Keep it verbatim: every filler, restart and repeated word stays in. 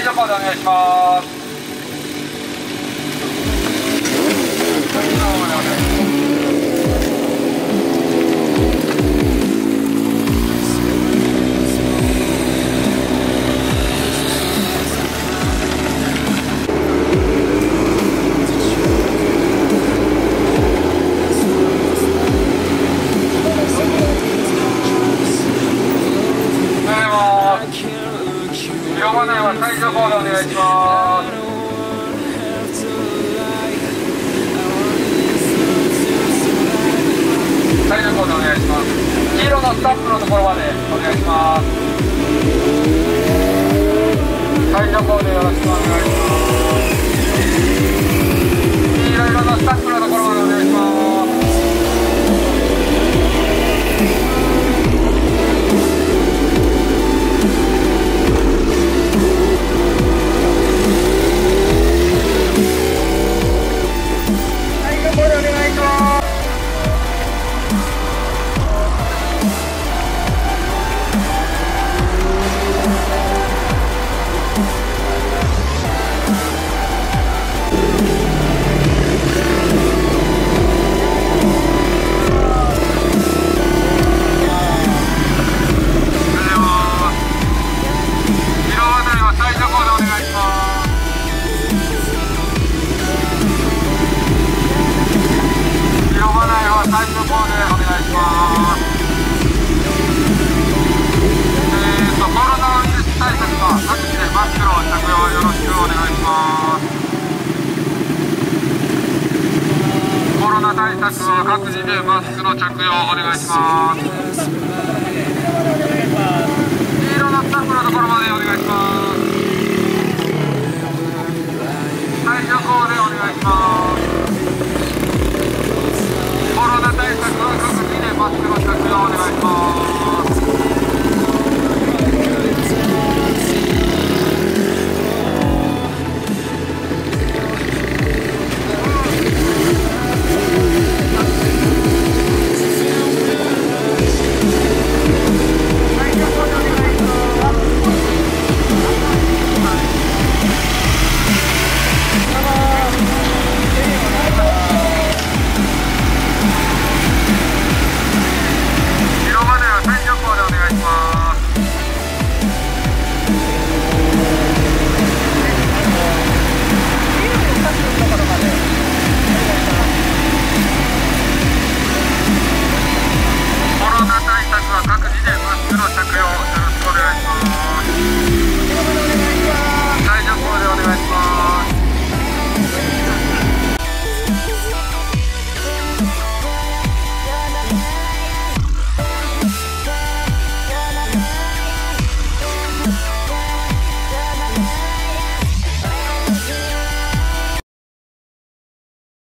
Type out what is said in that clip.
除コードお願いします。広場内は解除コードお願いします。解除コードお願いします。黄色のスタッフのところまでお願いします。解除コードよろしくお願いします。黄色色のスタッフのところまでお願いします。コロナ対策は各自でマスクの着用お願いします。黄色のスタッフのところまでお願いします。